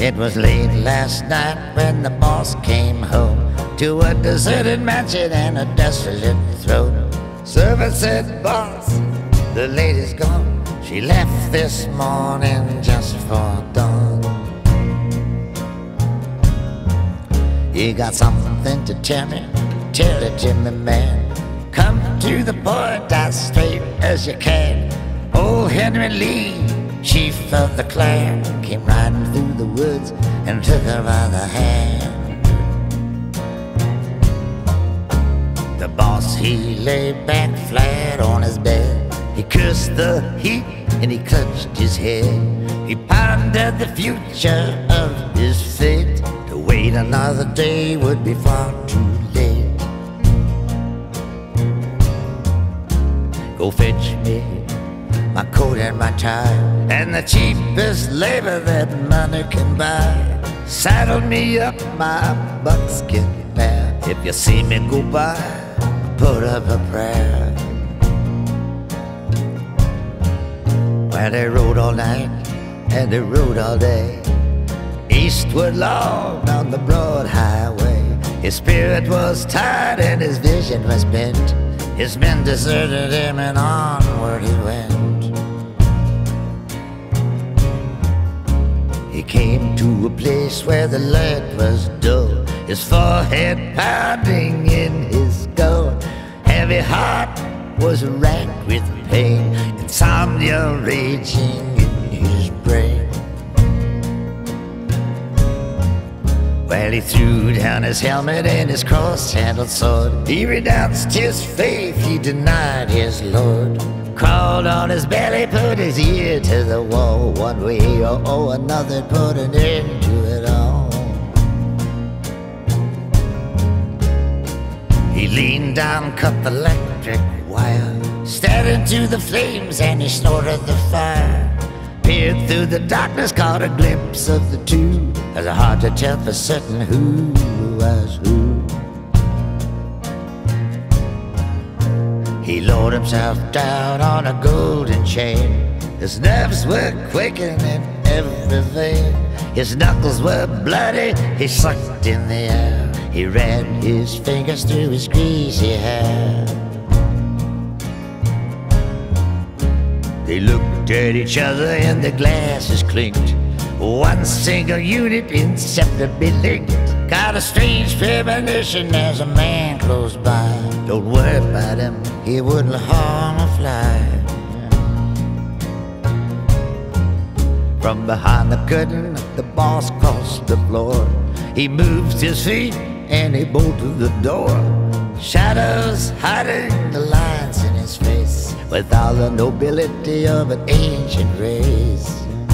It was late last night when the boss came home to a deserted mansion and a desolate throne. Servant said, "Boss, the lady's gone. She left this morning just for dawn." "You got something to tell me? Tell it to me, man. Come to the point as straight as you can." Old Henry Lee, chief of the clan, came riding through the woods and took her by the hand. The boss, he lay back flat on his bed. He cursed the heat and he clutched his head. He pondered the future of his fate. To wait another day would be far too late. "Go fetch me my coat and my tie, and the cheapest labor that money can buy. Saddle me up my buckskin mare. If you see me go by, put up a prayer." Well, they rode all night and they rode all day, eastward long on the broad highway. His spirit was tired and his vision was bent. His men deserted him and onward he went. He came to a place where the light was dull, his forehead pounding in his skull. Heavy heart was racked with pain, insomnia raging in his brain. Well, he threw down his helmet and his cross-handled sword. He renounced his faith, he denied his Lord. Crawled on his belly, put his ear to the wall. One way or another, put an end to it all. He leaned down, cut the electric wire, stared into the flames and he snorted the fire. Peered through the darkness, caught a glimpse of the two. It's hard to tell for certain who was who. He lowered himself down on a golden chain. His nerves were quaking in every vein. His knuckles were bloody, he sucked in the air. He ran his fingers through his greasy hair. They looked at each other and the glasses clinked. One single unit inseparably linked. Got a strange premonition as a man close by. Don't worry about him, he wouldn't harm a fly. From behind the curtain, the boss crossed the floor. He moved his feet and he bolted the door. Shadows hiding the lines in his face, with all the nobility of an ancient race.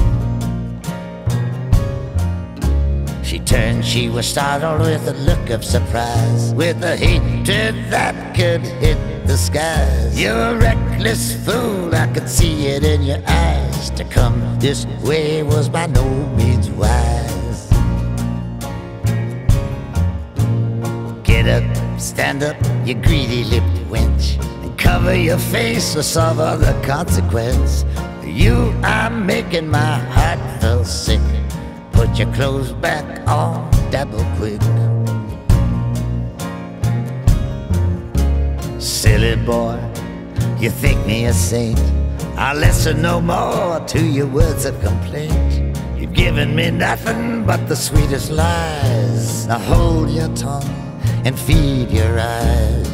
She turned, she was startled with a look of surprise, with a hatred that could hit the skies. You're a reckless fool, I could see it in your eyes. To come this way was by no means wise. Get up, stand up, you greedy-lipped wench, and cover your face or some other consequence. You are making my heart feel sick. Put your clothes back on double quick. Silly boy, you think me a saint. I'll listen no more to your words of complaint. You've given me nothing but the sweetest lies. Now hold your tongue and feed your eyes.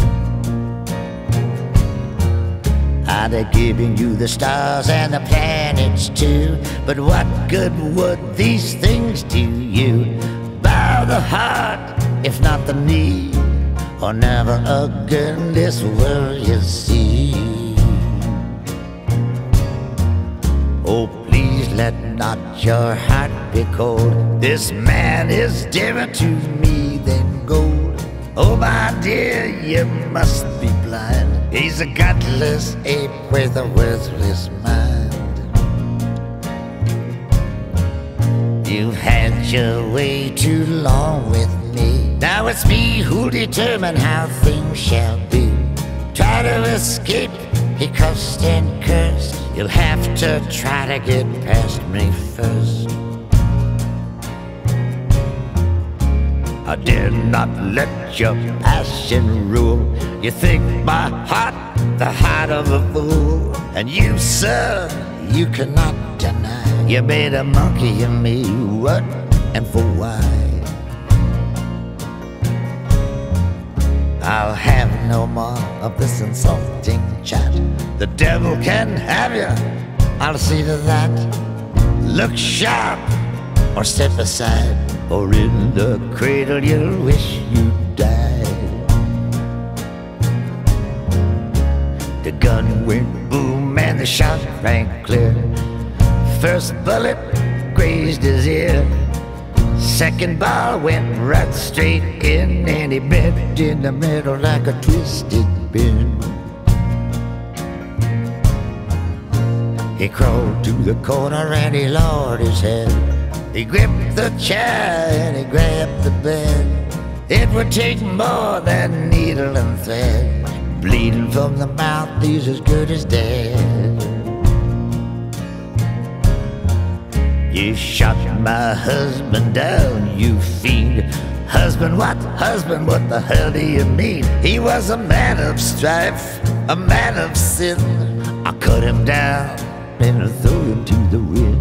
I'd have given you the stars and the planets too, but what good would these things do you? Bow the heart, if not the knee, or never again this world you see. Oh, please let not your heart be cold. This man is dearer to me than gold. Oh, my dear, you must be blind. He's a gutless ape with a worthless mind. You've had your way too long with me. Now it's me who'll determine how things shall be. Try to escape, he cussed and cursed. You'll have to try to get past me first. I dare not let your passion rule. You think my heart the heart of a fool, and you, sir, you cannot deny you made a monkey of me. What and for why? I'll have no more of this insulting chat. The devil can have you, I'll see to that. Look sharp or step aside, or in the cradle you'll wish you died. The gun went boom and the shot rang clear. First bullet grazed his ear, second ball went right straight in, and he bent in the middle like a twisted pin. He crawled to the corner and he lowered his head. He gripped the chair and he grabbed the bed. It would take more than needle and thread. Bleeding from the mouth, he's as good as dead. You shot my husband down, you fiend. Husband, what the hell do you mean? He was a man of strife, a man of sin. I cut him down and threw him to the wind.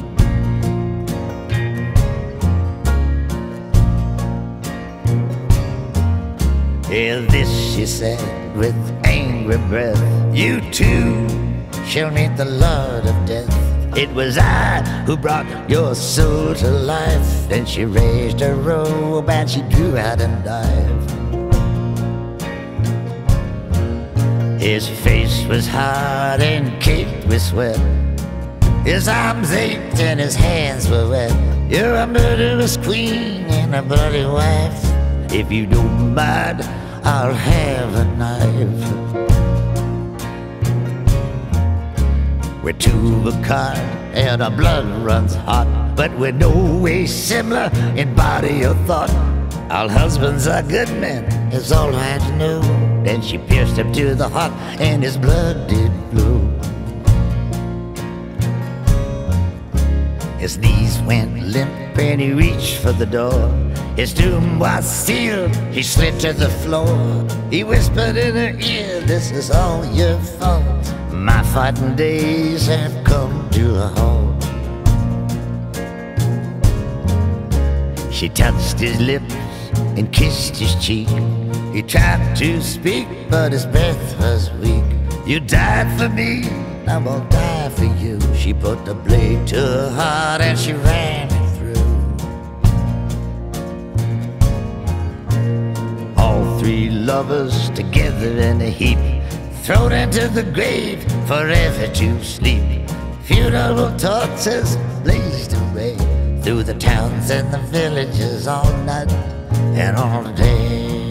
Hear this, she said, with angry breath. You too shall meet the Lord of Death. It was I who brought your soul to life. Then she raised her robe and she drew out a knife. His face was hard and caked with sweat. His arms ached and his hands were wet. You're a murderous queen and a bloody wife. If you don't mind, I'll have a knife. We're two of a kind and our blood runs hot, but we're no way similar in body or thought. All husbands are good men, is all I had to know. Then she pierced him to the heart and his blood did flow. His knees went limp and he reached for the door. His doom was sealed, he slid to the floor. He whispered in her ear, this is all your fault. My fighting days have come to a halt. She touched his lips and kissed his cheek. He tried to speak, but his breath was weak. You died for me, I will die for you. She put the blade to her heart and she ran it through. All three lovers together in a heap, thrown into the grave forever to sleep. Funeral torches blazed away through the towns and the villages all night and all day.